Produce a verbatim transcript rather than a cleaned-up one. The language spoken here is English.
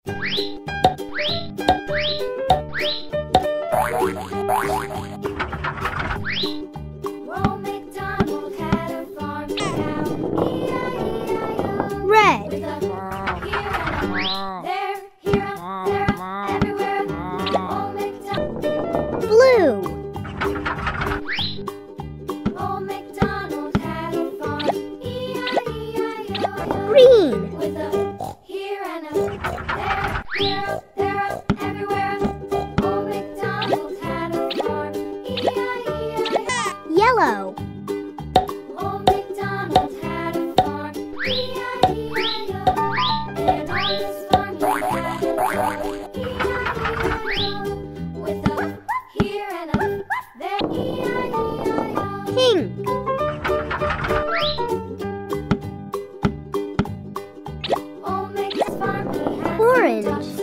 Old MacDonald had a farm cow, E I E I O. Red. With a here and a there, here, a there, a everywhere. Old MacDonald. Blue. Old MacDonald had a farm, E I E I O. Green. With a here and a there, here, a there, a everywhere. Old MacDonald had a farm, E I E I O. Yellow. Old MacDonald had a farm, E I E I O. And on his farm he had a dog, E I E I O. With a here and a there, E I E I O. Pink. Old Mac's farm he had Orange. some ducks,